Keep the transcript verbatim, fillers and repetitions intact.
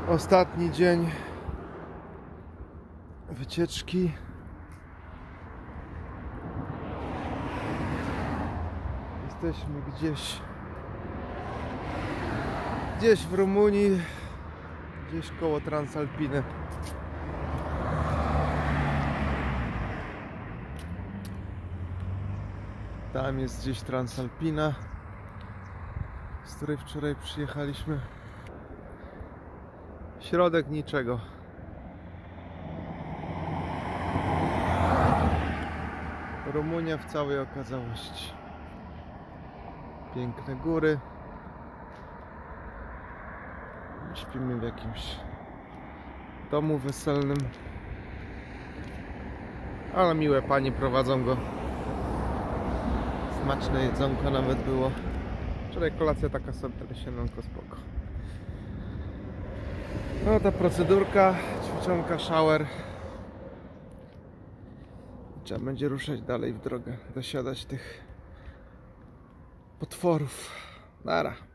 Ostatni dzień wycieczki. Jesteśmy gdzieś gdzieś w Rumunii, gdzieś koło Transalpiny. Tam jest gdzieś Transalpina, z której wczoraj przyjechaliśmy. Środek niczego. Rumunia w całej okazałości. Piękne góry. Śpimy w jakimś domu weselnym. Ale miłe panie prowadzą go. Smaczne jedzonko nawet było. Wczoraj kolacja taka sobie, ale siedemko spoko. No ta procedurka, ćwiczonka, shower. Trzeba będzie ruszać dalej w drogę, dosiadać tych potworów. Nara.